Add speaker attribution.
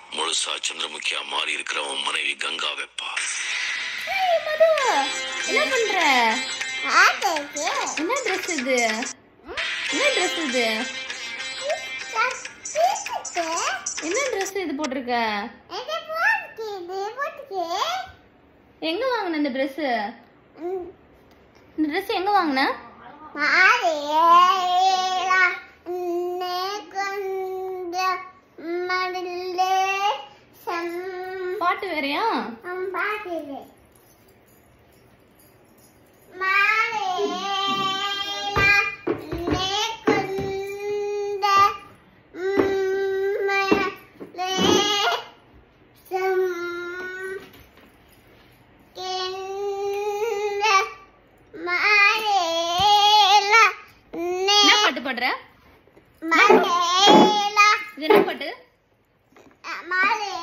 Speaker 1: முழுசா சந்திரமுகியா மாறி இருக்கிற உன் மனைவி கங்கா வெப்பா.
Speaker 2: மது என்ன பண்ற? என்ன ட்ரெஸ் இது? என்ன ட்ரெஸ் இது? என்ன ட்ரெஸ் இது போட்டிருக்க? எங்க வாங்குன இந்த ட்ரெஸ்? இந்த ட்ரெஸ் எங்க வாங்குன? பாட்டு வேறயா? பாடுற? இது என்ன பாட்டு?